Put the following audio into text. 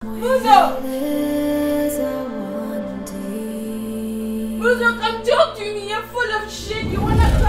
Muzo! Muzo, come talk to me. You're full of shit. You wanna...